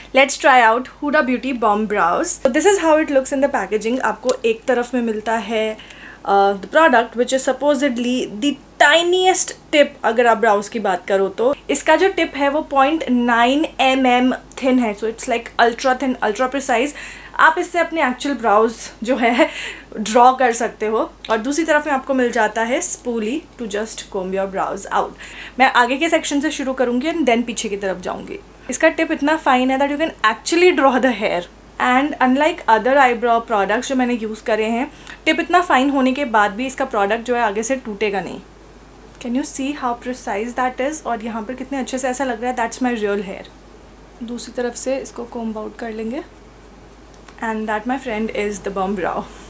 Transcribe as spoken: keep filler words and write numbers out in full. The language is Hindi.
Let's try out Huda beauty bomb brows. This is how it looks in the packaging. आपको एक तरफ में मिलता है the product which is supposedly the tiniest tip. अगर आप ब्राउज की बात करो तो इसका जो टिप है वो point nine M M thin है, so it's like ultra thin, ultra precise. आप इससे अपने एक्चुअल ब्राउज जो है ड्रॉ कर सकते हो। और दूसरी तरफ में आपको मिल जाता है spoolie to just comb your brows out. मैं आगे के सेक्शन से शुरू करूँगी एंड देन पीछे की तरफ जाऊँगी। इसका टिप इतना फाइन है that you can actually draw the hair, and unlike other eyebrow products जो मैंने यूज़ करे हैं, टिप इतना फाइन होने के बाद भी इसका प्रोडक्ट जो है आगे से टूटेगा नहीं। Can you see how precise that is? और यहाँ पर कितने अच्छे से ऐसा लग रहा है दैट्स माई रियल हेयर। दूसरी तरफ से इसको कोम्ब आउट कर लेंगे and that my friend is the bomb brow.